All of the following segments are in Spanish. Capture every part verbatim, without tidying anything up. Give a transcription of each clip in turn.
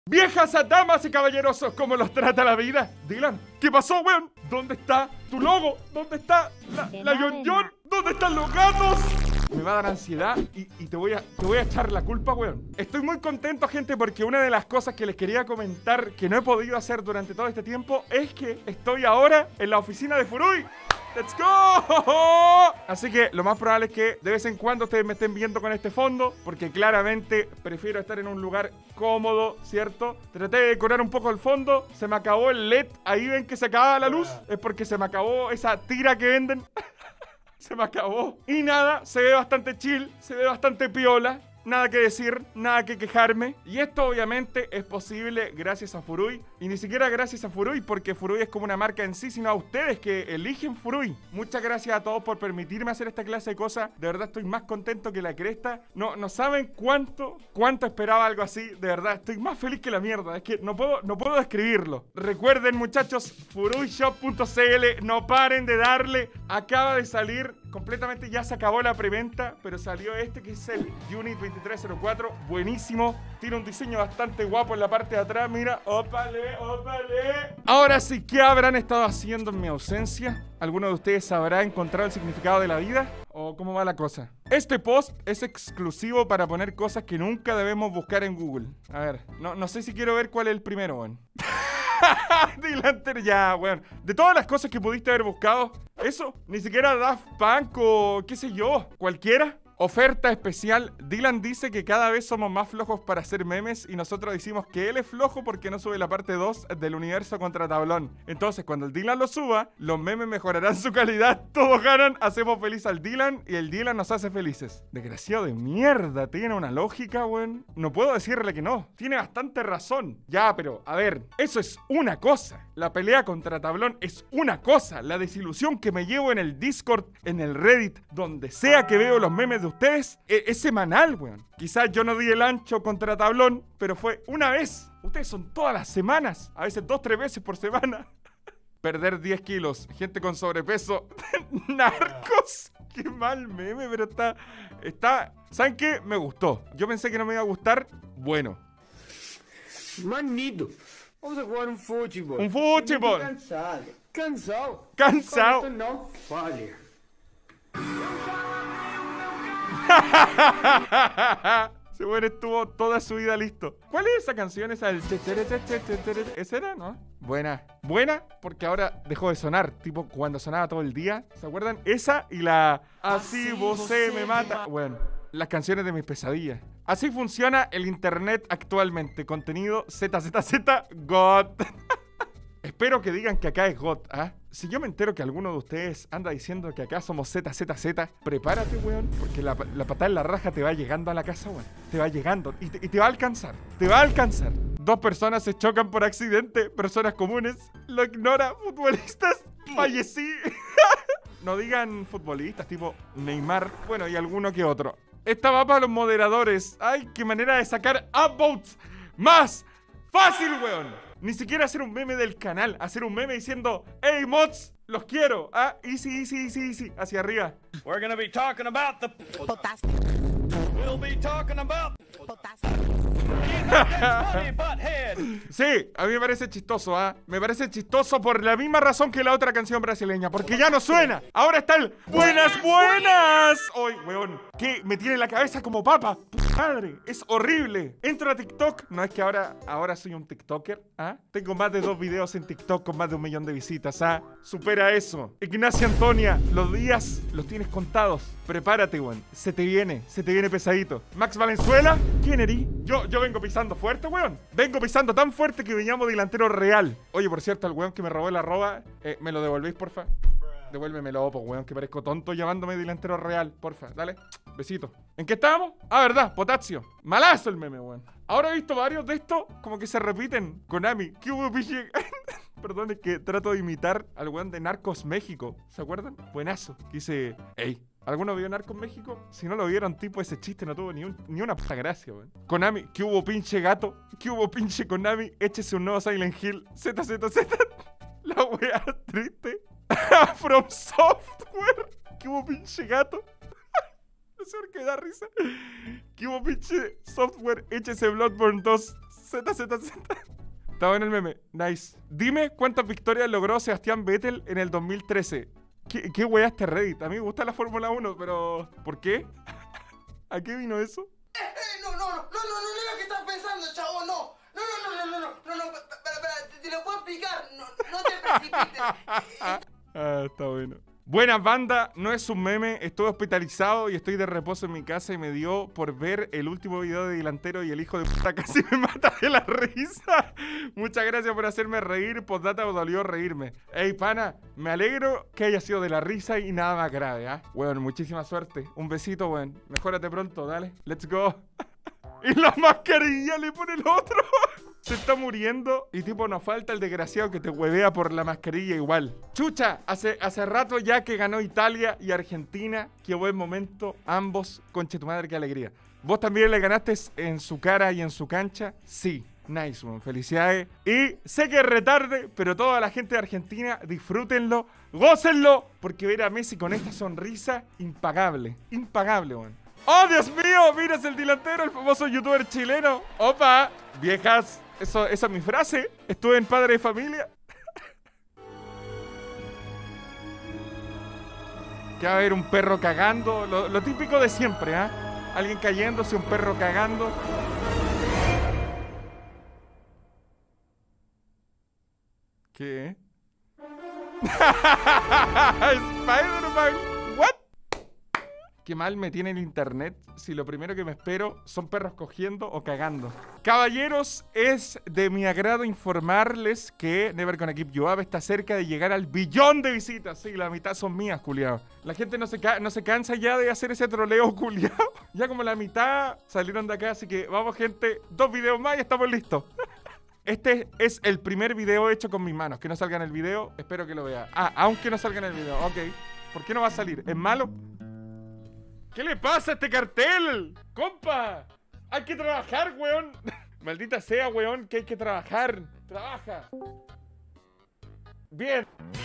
Viejas, damas y caballerosos, ¿cómo los trata la vida? Dylan, ¿qué pasó, weón? ¿Dónde está tu logo? ¿Dónde está la, la Yon Yon? ¿Dónde están los gatos? Me va a dar ansiedad y, y te, voy a, te voy a echar la culpa, weón. Estoy muy contento, gente, porque una de las cosas que les quería comentar que no he podido hacer durante todo este tiempo es que estoy ahora en la oficina de Furui. ¡Let's go! Así que lo más probable es que de vez en cuando ustedes me estén viendo con este fondo, porque claramente prefiero estar en un lugar cómodo, ¿cierto? Traté de decorar un poco el fondo, se me acabó el L E D, ahí ven que se acaba la luz, es porque se me acabó esa tira que venden. Se me acabó. Y nada, se ve bastante chill, se ve bastante piola. Nada que decir, nada que quejarme. Y esto obviamente es posible gracias a Furui. Y ni siquiera gracias a Furui, porque Furui es como una marca en sí, sino a ustedes que eligen Furui. Muchas gracias a todos por permitirme hacer esta clase de cosas. De verdad estoy más contento que la cresta. No, no saben cuánto, cuánto esperaba algo así. De verdad, estoy más feliz que la mierda. Es que no puedo, no puedo describirlo. Recuerden, muchachos, furui shop punto c l. No paren de darle. Acaba de salir completamente, ya se acabó la preventa, pero salió este que es el Unit veintitrés cero cuatro, buenísimo, tiene un diseño bastante guapo en la parte de atrás, mira, ópale, ópale. Ahora sí, ¿qué habrán estado haciendo en mi ausencia? ¿Alguno de ustedes habrá encontrado el significado de la vida? ¿O cómo va la cosa? Este post es exclusivo para poner cosas que nunca debemos buscar en Google. A ver, no, no sé si quiero ver cuál es el primero, weón. Dylan, ya, weón. De todas las cosas que pudiste haber buscado, eso, ni siquiera Daft Punk o qué sé yo, cualquiera. Oferta especial. Dylan dice que cada vez somos más flojos para hacer memes y nosotros decimos que él es flojo porque no sube la parte dos del universo contra tablón. Entonces, cuando el Dylan lo suba, los memes mejorarán su calidad, todos ganan, hacemos feliz al Dylan y el Dylan nos hace felices. Desgraciado de mierda, tiene una lógica, weón. No puedo decirle que no, tiene bastante razón. Ya, pero, a ver, eso es una cosa. La pelea contra tablón es una cosa. La desilusión que me llevo en el Discord, en el Reddit, donde sea que veo los memes de ustedes, es, es semanal, weón. Quizás yo no di el ancho contra tablón, pero fue una vez. Ustedes son todas las semanas, a veces dos, tres veces por semana. Perder diez kilos, gente con sobrepeso, narcos. Qué mal meme, pero está, está... ¿Saben qué? Me gustó. Yo pensé que no me iba a gustar. Bueno. Manito, vamos a jugar un fútbol. Un fútbol. Cansado. Cansado. Cansado. No fale. Ese weón estuvo toda su vida listo. ¿Cuál es esa canción? Esa del... ¿Esa era, no? Buena. Buena porque ahora dejó de sonar. Tipo cuando sonaba todo el día. ¿Se acuerdan? Esa y la... Así vos se me mata. Bueno, las canciones de mis pesadillas. Así funciona el internet actualmente. Contenido Z Z Z God. Espero que digan que acá es God, ¿ah? Si yo me entero que alguno de ustedes anda diciendo que acá somos Z Z Z, prepárate, weón, porque la, la patada en la raja te va llegando a la casa, weón. Te va llegando y te, y te va a alcanzar. Te va a alcanzar. Dos personas se chocan por accidente, personas comunes. Lo ignora, futbolistas. Fallecí. No digan futbolistas, tipo Neymar, bueno, y alguno que otro. Esta va para los moderadores. Ay, qué manera de sacar upvotes más fácil, weón. Ni siquiera hacer un meme del canal, hacer un meme diciendo, hey mods, los quiero. Ah, easy, easy, easy, easy, hacia arriba. We're gonna be talking about the Potas. We'll be talking about Potas. funny butthead. Sí, a mí me parece chistoso, ¿ah? Me parece chistoso por la misma razón que la otra canción brasileña, porque ya no suena. Ahora está el buenas, buenas. Hoy, weón, que me tiene la cabeza como papa. Madre, es horrible. Entro a TikTok. No es que ahora, ahora soy un TikToker, ¿ah? Tengo más de dos videos en TikTok con más de un millón de visitas, ¿ah? Supera eso. Ignacia Antonia, los días los tienes contados. Prepárate, weón. Se te viene, se te viene pesadito. Max Valenzuela, ¿quién eres? Yo, yo vengo pisando fuerte, weón. Vengo pisando tan fuerte que me llamo delantero real. Oye, por cierto, al weón que me robó el arroba, eh, ¿me lo devolvéis, porfa? Devuélvemelo, pues, weón, que parezco tonto llamándome delantero real. Porfa, dale. Besito. ¿En qué estábamos? Ah, verdad, potasio. Malazo el meme, weón. Ahora he visto varios de estos como que se repiten. Konami, ¿qué hubo, piche? Perdón, es que trato de imitar al weón de Narcos México. ¿Se acuerdan? Buenazo. Que dice, ey, ¿alguno vio Narcos México? Si no lo vieron, tipo, ese chiste no tuvo ni, un, ni una puta gracia, weón. Konami, ¿qué hubo, pinche gato? ¿Qué hubo, pinche Konami? Échese un nuevo Silent Hill. Z, Z, Z. La wea triste. From Software. ¿Qué hubo, pinche gato? No sé por qué da risa. ¿Qué hubo, pinche Software? Échese Bloodborne dos. Z, Z, Z. Está bueno el meme. Nice. Dime cuántas victorias logró Sebastián Vettel en el dos mil trece. ¿Qué, qué wea este Reddit? A mí me gusta la Fórmula uno, pero... ¿por qué? ¿A qué vino eso? Eh, eh, no, no, no, no, no, no, no es lo que estás pensando, chavo, no. No, no, no, no, no, no, no, no, espera, espera, te, te lo puedo explicar. No, no te precipites. Eh, eh. Ah, está bueno. Buena banda, no es un meme, estuve hospitalizado y estoy de reposo en mi casa y me dio por ver el último video de Delantero y el hijo de puta casi me mata de la risa. Muchas gracias por hacerme reír, postdata me dolió reírme. Ey, pana, me alegro que haya sido de la risa y nada más grave, ¿ah? ¿eh? Bueno, muchísima suerte. Un besito, weón. Mejórate pronto, dale. Let's go. Y la mascarilla le pone el otro. Se está muriendo y tipo nos falta el desgraciado que te huevea por la mascarilla igual. Chucha, hace, hace rato ya que ganó Italia y Argentina. Qué buen momento, ambos. Conche tu madre, qué alegría. ¿Vos también le ganaste en su cara y en su cancha? Sí, nice one, felicidades. Y sé que es retarde, pero toda la gente de Argentina, disfrútenlo, gócenlo, porque ver a Messi con esta sonrisa, impagable, impagable, weón. ¡Oh, Dios mío! Mira, es el delantero, el famoso youtuber chileno. ¡Opa! Viejas, eso, esa es mi frase. Estuve en Padre de Familia. Que va a haber un perro cagando. Lo, lo típico de siempre, ¿ah? ¿eh? Alguien cayéndose, un perro cagando. ¿Qué? Spider-Man. ¿What? Qué mal me tiene el internet si lo primero que me espero son perros cogiendo o cagando. Caballeros, es de mi agrado informarles que Never Gonna Keep You Up está cerca de llegar al billón de visitas. Sí, la mitad son mías, culiao. La gente no se, no se cansa ya de hacer ese troleo, culiao. Ya como la mitad salieron de acá, así que vamos, gente. Dos videos más y estamos listos. Este es el primer video hecho con mis manos. Que no salga en el video, espero que lo vea. Ah, aunque no salga en el video, ok. ¿Por qué no va a salir? ¿Es malo? ¿Qué le pasa a este cartel? ¡Compa! ¡Hay que trabajar, weón! Maldita sea, weón, que hay que trabajar. ¡Trabaja! ¡Bien!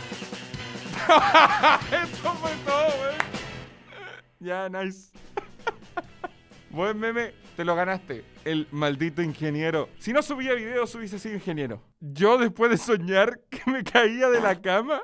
Esto fue todo, weón. Ya, nice. Buen meme, te lo ganaste. El maldito ingeniero. Si no subía videos, hubiese sido ingeniero. Yo, después de soñar que me caía de la cama...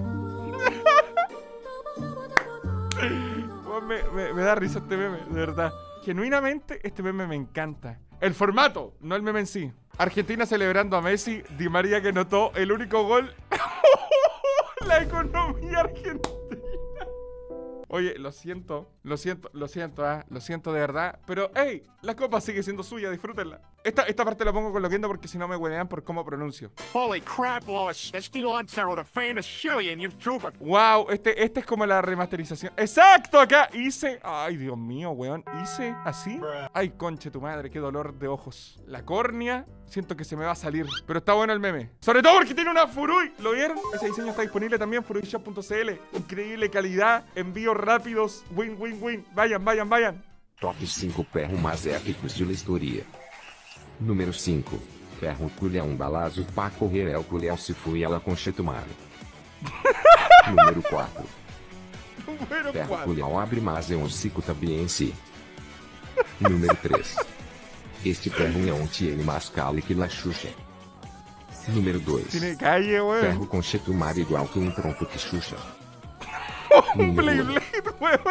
Me, me, me da risa este meme, de verdad. Genuinamente, este meme me encanta. El formato, no el meme en sí. Argentina celebrando a Messi. Di María que notó el único gol. La economía argentina. Oye, lo siento, lo siento, lo siento, ¿eh? Lo siento de verdad. Pero, hey, la copa sigue siendo suya, disfrútenla. Esta, esta parte la pongo con loquendo porque si no me huevean por cómo pronuncio. Holy crap, Lois. It's the Lancero, the famous Chilean YouTuber. Wow, este, este es como la remasterización. ¡Exacto! Acá hice... Ay, Dios mío, weón. Hice así. Ay, conche tu madre, qué dolor de ojos. La córnea, siento que se me va a salir. Pero está bueno el meme. Sobre todo porque tiene una Furui. ¿Lo vieron? Ese diseño está disponible también en furuishop punto c l. Increíble calidad, envíos rápidos. Win, win, win. Vayan, vayan, vayan. Top cinco perros mais épicos de la historia. Número cinco. Perro culha um balazo para correr el culhão se foi ela conchetumar. Número quatro. Número Perro quatro. culhão abre mais é um cico tabiense. Número três. Este perro é um tiene mais cale que la Xuxa. Número dois. Tiene calle, weón. Perro conchetumar igual que um tronco que Xuxa. Un Blade Blade, weón.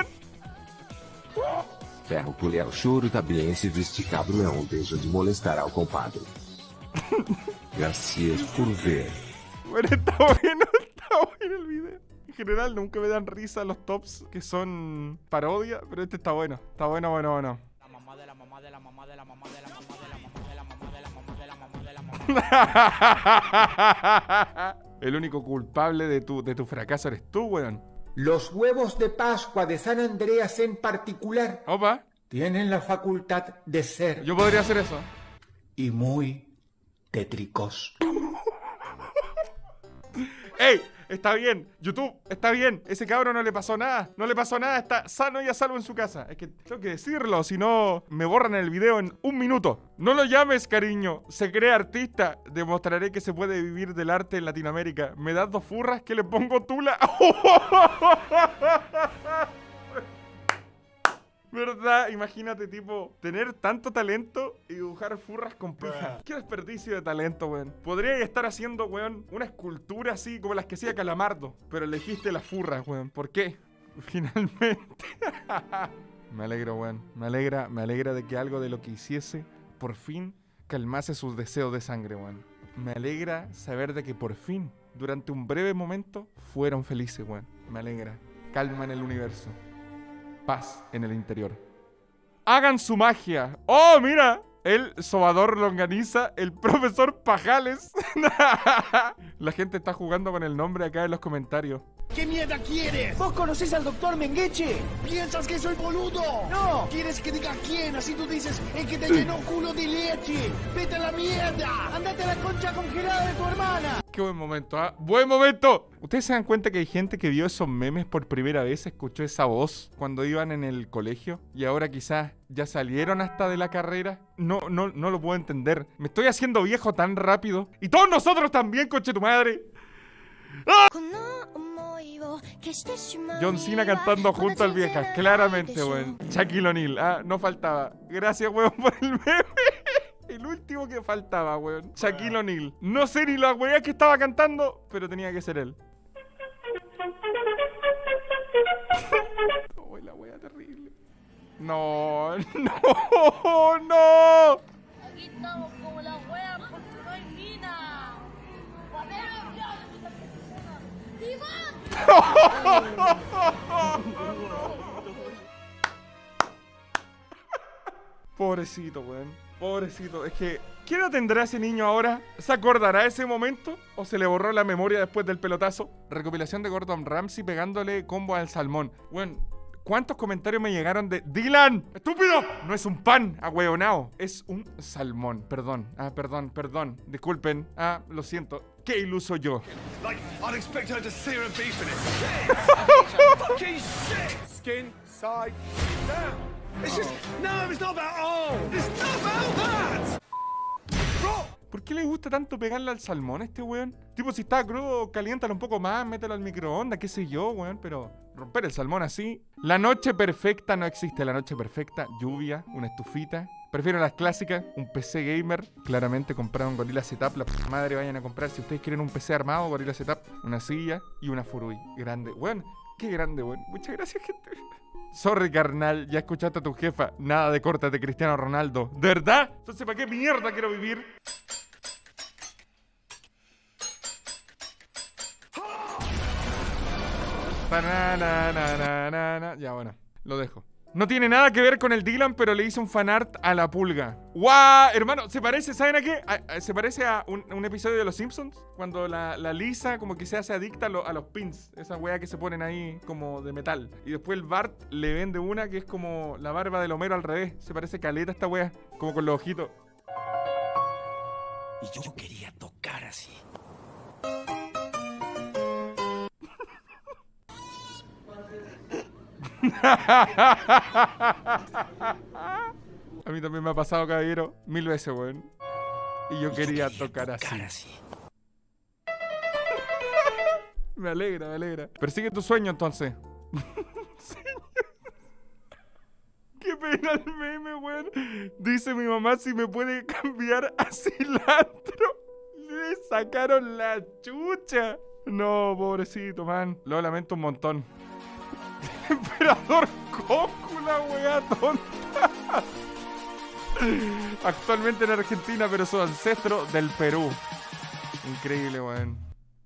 Perro culha o choro tabiense deste cabrão deixa de molestar ao compadre. Gracias por ver. Bueno, está bueno, está bueno el video. En general nunca me dan risa los tops que son parodia, pero este está bueno. Está bueno, bueno, bueno. La mamá de la mamá de la mamá de la mamá de la mamá de la mamá de la mamá de la mamá de la mamá de la mamá. El único culpable de tu, de tu fracaso eres tú, weón. Los huevos de Pascua de San Andreas en particular Opa, tienen la facultad de ser yo podría hacer eso. y muy tétricos. ¡Ey! Está bien, YouTube, está bien. Ese cabrón no le pasó nada. No le pasó nada, está sano y a salvo en su casa. Es que tengo que decirlo, si no me borran el video en un minuto. No lo llames, cariño. Se cree artista. Demostraré que se puede vivir del arte en Latinoamérica. ¿Me das dos furras que le pongo tula? ¿Verdad? Imagínate, tipo, tener tanto talento y dibujar furras con pija. Qué desperdicio de talento, weón. Podría estar haciendo, weón, una escultura así como las que hacía Calamardo, pero elegiste las furras, weón. ¿Por qué? Finalmente. Me alegro, weón. Me alegra, me alegra de que algo de lo que hiciese por fin calmase sus deseos de sangre, weón. Me alegra saber de que por fin, durante un breve momento, fueron felices, weón. Me alegra. Calma en el universo. Paz en el interior. Hagan su magia. ¡Oh, mira! El sobador longaniza, el profesor Pajales. La gente está jugando con el nombre acá en los comentarios. ¿Qué mierda quieres? ¿Vos conocés al doctor Mengeche? ¿Piensas que soy boludo? No. ¿Quieres que diga quién? Así tú dices, el que te llenó culo de leche. ¡Vete a la mierda! ¡Andate a la concha congelada de tu hermana! Qué buen momento, ¿ah? ¡Buen momento! ¿Ustedes se dan cuenta que hay gente que vio esos memes por primera vez, escuchó esa voz cuando iban en el colegio? Y ahora quizás ya salieron hasta de la carrera. No, no, no lo puedo entender. Me estoy haciendo viejo tan rápido. Y todos nosotros también, coche tu madre. ¡Ah! John Cena cantando junto al viejas, claramente, weón. Shaquille O'Neal, ah, no faltaba. Gracias, weón, por el meme. El último que faltaba, weón. Shaquille O'Neal. No sé ni la weá que estaba cantando, pero tenía que ser él. Oh, la weá terrible. No, no, no. Aquí estamos como la wea porque no hay mina. ¡Iván! Pobrecito, weón. Pobrecito. Es que, ¿qué edad tendrá ese niño ahora? ¿Se acordará ese momento? ¿O se le borró la memoria después del pelotazo? Recopilación de Gordon Ramsay pegándole combo al salmón. Weón, ¿cuántos comentarios me llegaron de Dylan? ¡Estúpido! No es un pan, ahueonao. Es un salmón. Perdón. Ah, perdón, perdón. Disculpen. Ah, lo siento. Qué iluso yo. Like, I'd expect her to sear a beef in it. Fucking shit! Skin, side, down. It's just, no, it's not about all. It's not about that. Bro. ¿Por qué le gusta tanto pegarle al salmón a este weón? Tipo, si está crudo, caliéntalo un poco más, mételo al microondas, qué sé yo, weón. Pero romper el salmón así. La noche perfecta no existe. La noche perfecta, lluvia, una estufita. Prefiero las clásicas, un P C gamer. Claramente comprar un Gorilla Setup. La p madre vayan a comprar. Si ustedes quieren un P C armado, Gorilla Setup, una silla y una Furui. Grande. Weón, qué grande, weón. Muchas gracias, gente. Sorry, carnal, ya escuchaste a tu jefa. Nada de cortes de Cristiano Ronaldo. ¿De verdad? Entonces, ¿para qué mierda quiero vivir? Ya, bueno, lo dejo. No tiene nada que ver con el Dylan, pero le hice un fanart a la pulga. ¡Guau! Hermano, se parece, ¿saben a qué? A, a, se parece a un, un episodio de Los Simpsons. Cuando la, la Lisa como que se hace adicta a, lo, a los pins. Esa weá que se ponen ahí como de metal. Y después el Bart le vende una que es como la barba del Homero al revés. Se parece caleta esta weá, como con los ojitos. Y yo quería tocar así. A mí también me ha pasado, caballero, mil veces, weón. Y yo quería tocar así. Me alegra, me alegra. Persigue tu sueño, entonces. Qué pena el meme, weón. Dice mi mamá si me puede cambiar a cilantro. Le sacaron la chucha. No, pobrecito, man. Lo lamento un montón. Emperador Goku, la wea tonta. Actualmente en Argentina, pero su ancestro del Perú. Increíble, weón.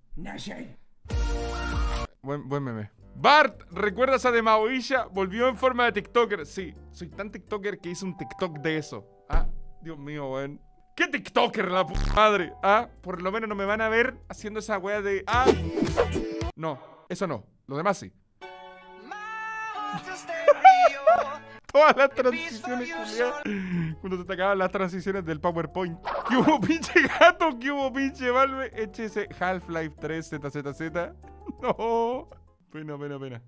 Buen, buen meme. Bart, ¿recuerdas a De Maoilla? Volvió en forma de TikToker. Sí, soy tan TikToker que hice un TikTok de eso. Ah, Dios mío, weón. ¿Qué TikToker, la puta madre? Ah, por lo menos no me van a ver haciendo esa wea de... Ah, no, eso no. Lo demás sí. Todas las transiciones, Julián. Cuando se te acaban las transiciones del PowerPoint. ¿Qué hubo, pinche gato? ¿Qué hubo, pinche Valve? H S Half-Life tres Z Z Z. No. Pena, pena, pena.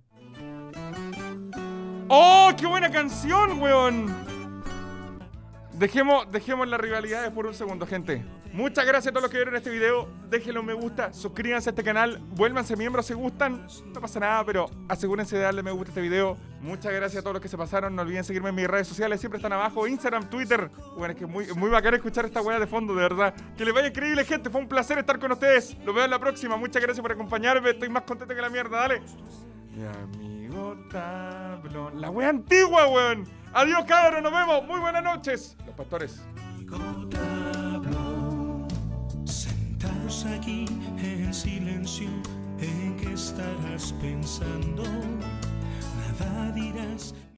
¡Oh! ¡Qué buena canción, weón! Dejemos, dejemos las rivalidades por un segundo, gente. Muchas gracias a todos los que vieron este video. Déjenle un me gusta, suscríbanse a este canal, vuélvanse miembros si gustan. No pasa nada, pero asegúrense de darle me gusta a este video. Muchas gracias a todos los que se pasaron. No olviden seguirme en mis redes sociales. Siempre están abajo. Instagram, Twitter. Bueno, es que es muy, muy bacán escuchar esta weá de fondo, de verdad. Que les vaya increíble, gente. Fue un placer estar con ustedes. Los veo en la próxima. Muchas gracias por acompañarme. Estoy más contento que la mierda. Dale. Mi amigo Tablón. La weá antigua, weón. Adiós, cabros. Nos vemos. Muy buenas noches. Los pastores. Sentados aquí en silencio, ¿en qué estarás pensando? Nada dirás.